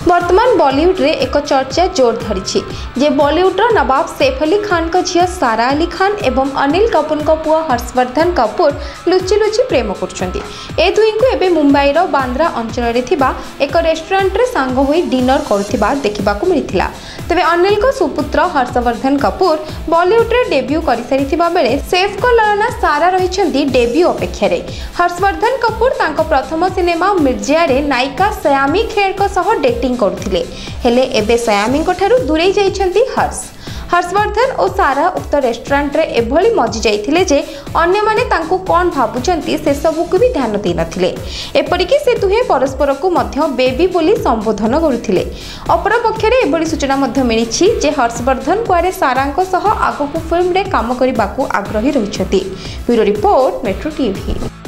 वर्तमान बॉलीवुड रे एक चर्चा जोर धरी जे बॉलीवुड नवाब सैफ अली खान को झील सारा अली खान एवं अनिल कपूर को पुआ हर्षवर्धन कपूर लुचि लुचि प्रेम कर दुई को एवं मुंबईर बांद्रा अंचल एक रेस्टोरेंट रे सांग होई डिनर करुवा देखा मिलता। तेबे अनिल को सुपुत्र हर्षवर्धन कपूर बॉलीवुड रे डेब्यू कर सारी बेले सैफ को ललना सारा रही डेब्यू अपेक्षा। हर्षवर्धन कपूर तांको प्रथम सिनेमा मिर्जा रे नायिका सयामी खेर को सह डेटिंग करुथिले हेले एबे सयामी को ठारू दूरे जाइछंती हर्षवर्धन और सारा उक्त रेस्टोरेंट रे एभली मजी जाइथिले जे अन्य माने तांको कोन भाबुचंती से सबु को भी ध्यान दे नथिले। एपरिकी से दुहे परस्पर को मध्य बेबी बोली संबोधन करुथिले। अपर पक्षरे एभली सूचना मध्य मिलिछि जे हर्षवर्धन कुआरे सारांको सह आगकु फिल्म रे काम करिबाकू आग्रही रहिछथि। Bureau report Metro TV.